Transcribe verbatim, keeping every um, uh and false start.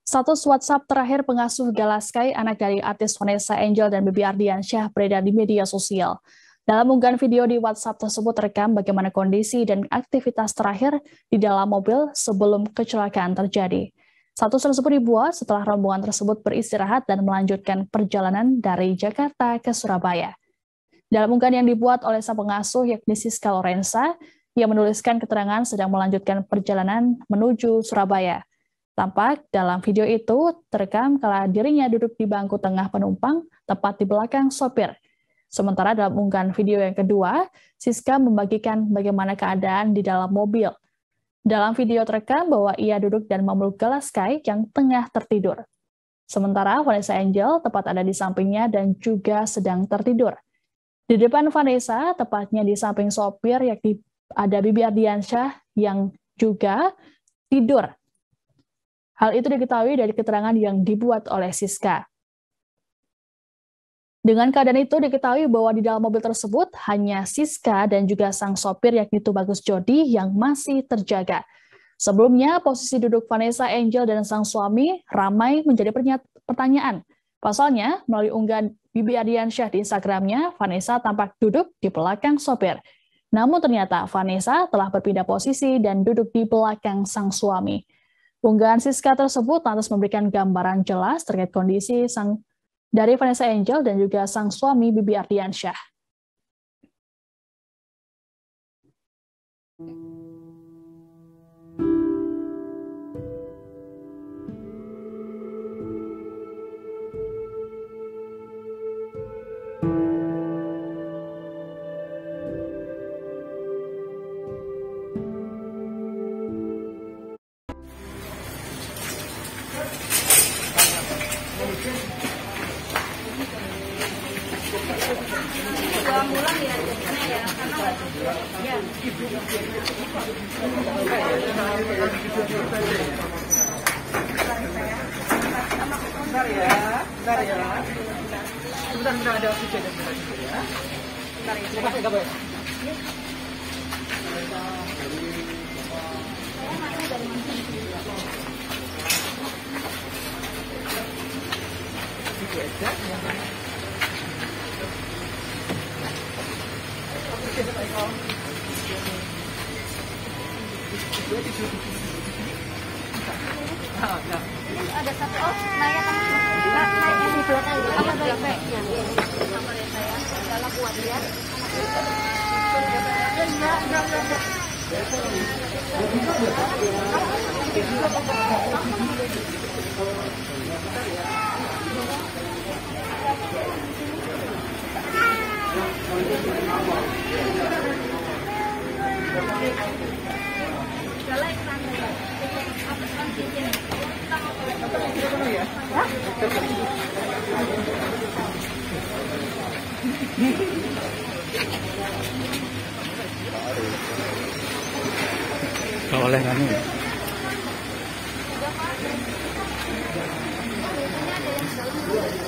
Status WhatsApp terakhir pengasuh Galaskai, anak dari artis Vanessa Angel dan Baby Ardiansyah, beredar di media sosial. Dalam unggahan video di WhatsApp tersebut terekam bagaimana kondisi dan aktivitas terakhir di dalam mobil sebelum kecelakaan terjadi. Status tersebut dibuat setelah rombongan tersebut beristirahat dan melanjutkan perjalanan dari Jakarta ke Surabaya. Dalam unggahan yang dibuat oleh sang pengasuh yakni Siska Lorenza, ia menuliskan keterangan sedang melanjutkan perjalanan menuju Surabaya. Tampak dalam video itu terekam kala dirinya duduk di bangku tengah penumpang, tepat di belakang sopir. Sementara dalam unggahan video yang kedua, Siska membagikan bagaimana keadaan di dalam mobil. Dalam video terekam bahwa ia duduk dan memeluk Galaskai yang tengah tertidur. Sementara Vanessa Angel tepat ada di sampingnya dan juga sedang tertidur. Di depan Vanessa, tepatnya di samping sopir, yakni ada Baby Ardiansyah yang juga tidur. Hal itu diketahui dari keterangan yang dibuat oleh Siska. Dengan keadaan itu diketahui bahwa di dalam mobil tersebut hanya Siska dan juga sang sopir yakni Tubagus Jody yang masih terjaga. Sebelumnya posisi duduk Vanessa Angel dan sang suami ramai menjadi pertanyaan. Pasalnya melalui unggahan Baby Ardiansyah di Instagramnya, Vanessa tampak duduk di belakang sopir. Namun ternyata Vanessa telah berpindah posisi dan duduk di belakang sang suami. Unggahan Siska tersebut lantas memberikan gambaran jelas terkait kondisi sang dari Vanessa Angel dan juga sang suami Baby Ardiansyah. Dua bulan ya jadinya ya karena ya bentar ya bentar ya sebentar sebentar ada kejadian sebentar ya bentar ya coba coba ya ada satu oh Naya kan naiknya di belakang apa baik-baiknya sama deh saya dalam kuat ya enggak enggak enggak Kalau oleh kami ada yang dalam